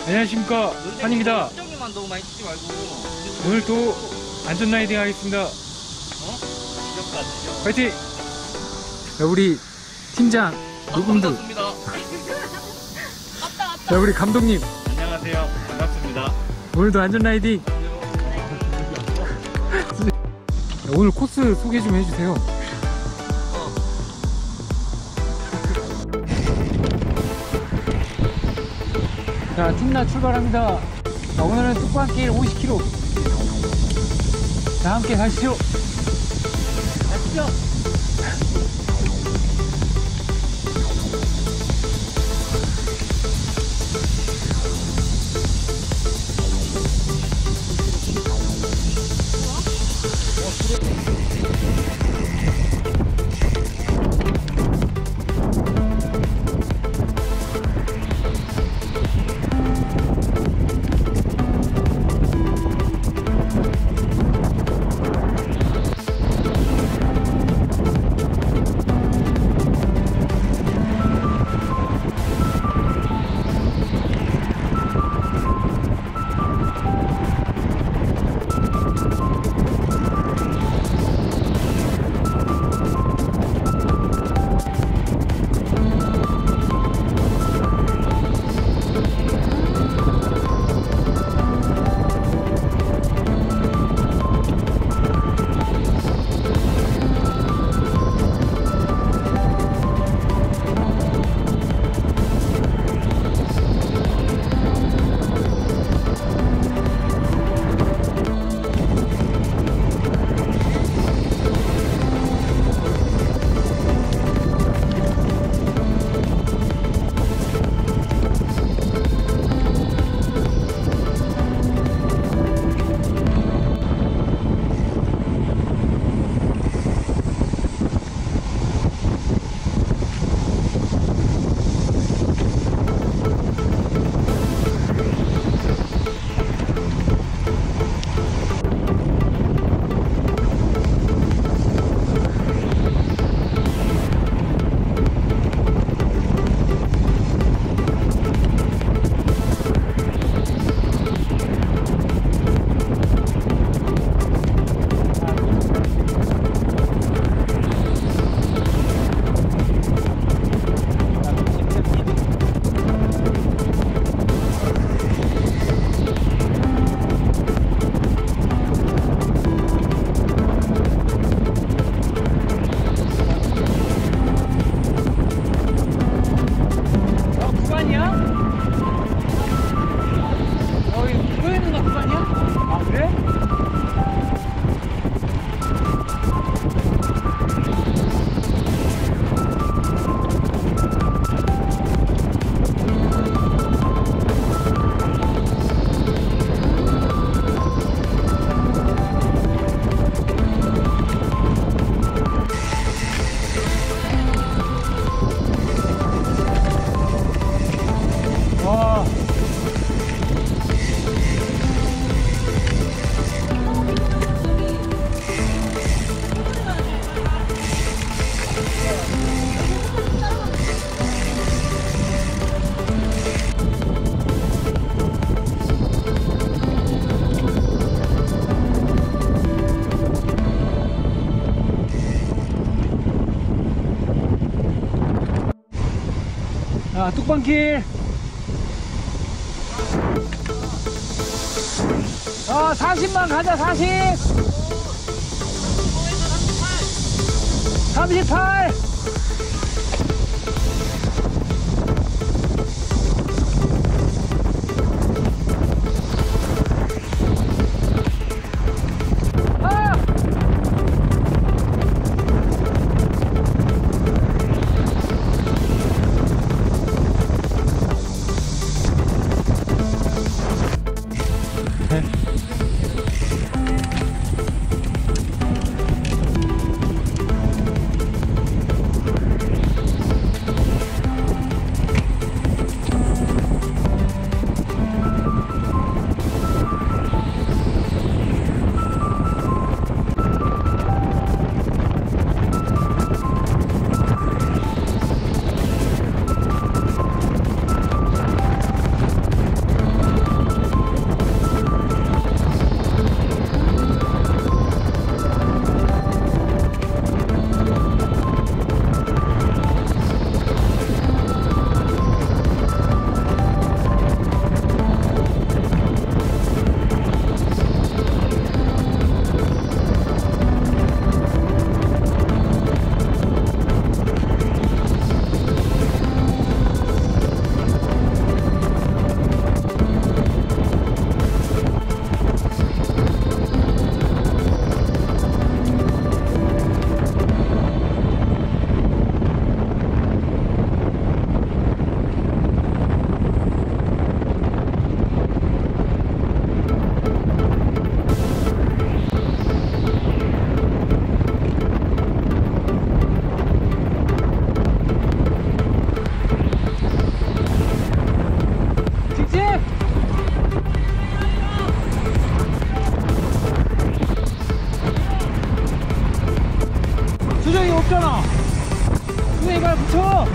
안녕하십니까, 한입니다. 수정이만 너무 많이 찍지 말고. 오늘 또 안전 라이딩 하겠습니다. 지겹다. 파이팅! 자, 우리 팀장 요분들, 반갑습니다. 자, 우리 감독님 안녕하세요. 반갑습니다. 오늘도 안전 라이딩. 오늘 코스 소개 좀 해주세요. 자, 팀나 출발합니다. 자, 오늘은 뚝방길 50km. 자, 함께 가시죠. 가시죠. 자, 뚝방길. 40만 가자, 40. 38. 직진! 수정이 없잖아. 수정이 발 붙여.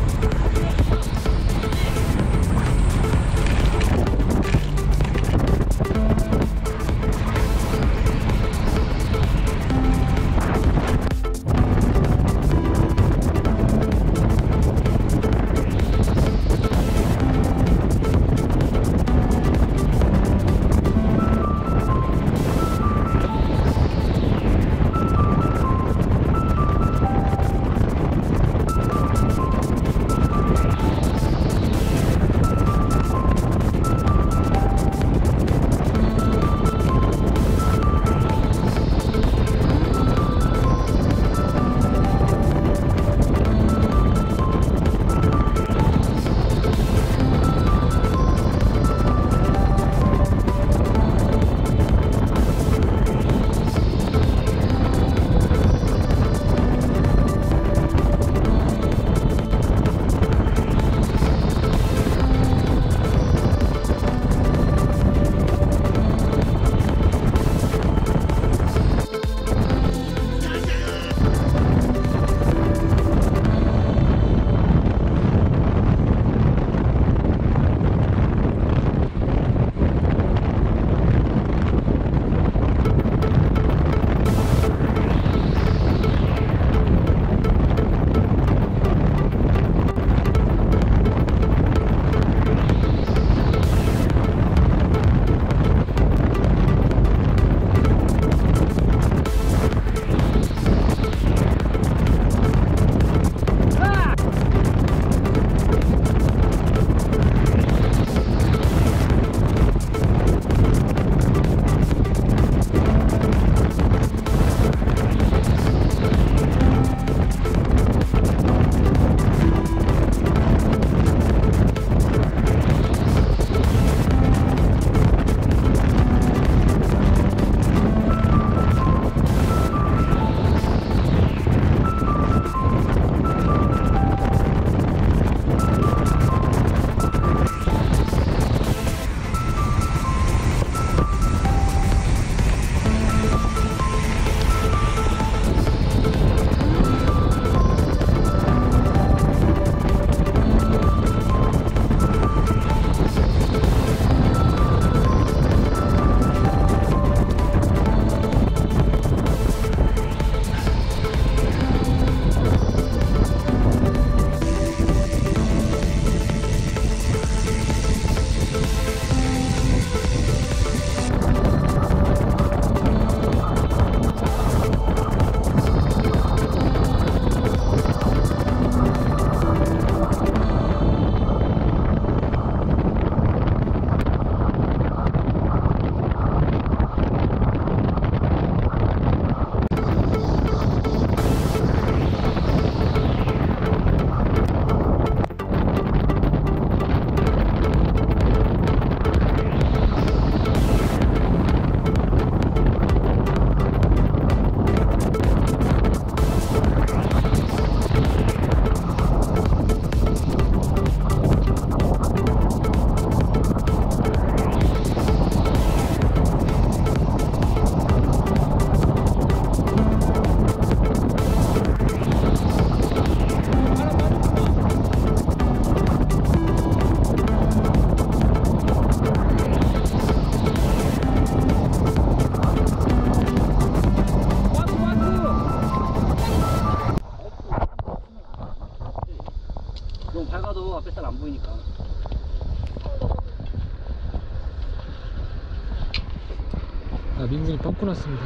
민군이 빵꾸 났습니다.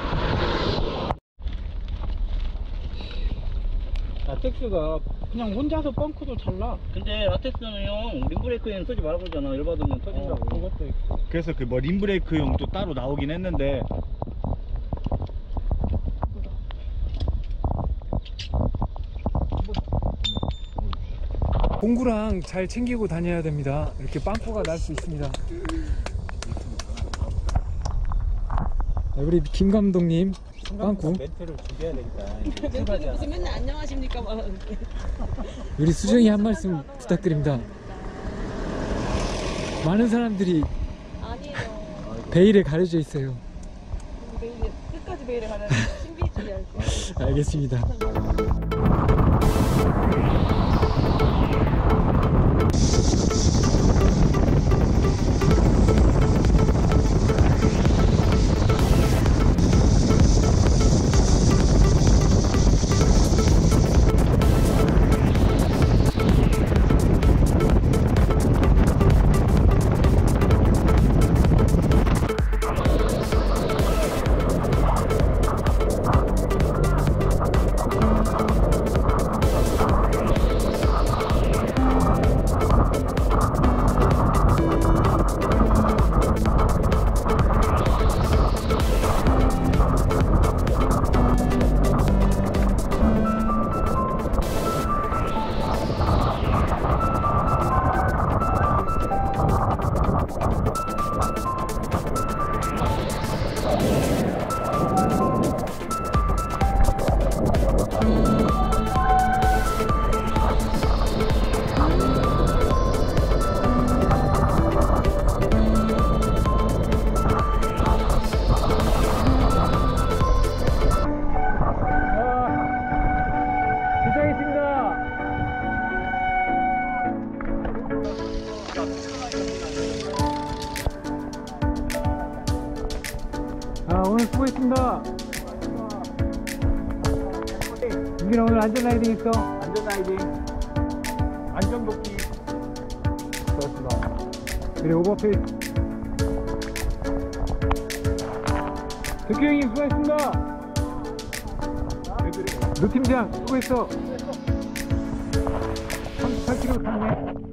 라텍스가 그냥 혼자서 뻥크도 잘 나. 근데 라텍스는 형 림브레이크에는 쓰지 말라고 그러잖아. 열받으면 터진다고. 그것도 있고. 그래서 그 뭐 림브레이크용 또 따로 나오긴 했는데 공구랑 잘 챙기고 다녀야 됩니다. 이렇게 빵꾸가 날 수 있습니다. 우리 김 감독님 빵꾸. 멘트를 준비해야 되겠다. 멘트는 무슨 맨날 안녕하십니까 말하는데. 우리 수정이 한 말씀 부탁드립니다. 많은 사람들이 아니에요. 베일에 가려져 있어요. 베일에 끝까지 베일에 가는 신비주의 알지? 알겠습니다. 오늘 수고했습니다. 민규야 오늘 안전 라이딩 했어? 안전 라이딩. 안전 복귀. 좋았습니다. 그래 오버페이스. 덕규 형님 수고했습니다. 루 팀장 수고했어. 38km 탔네.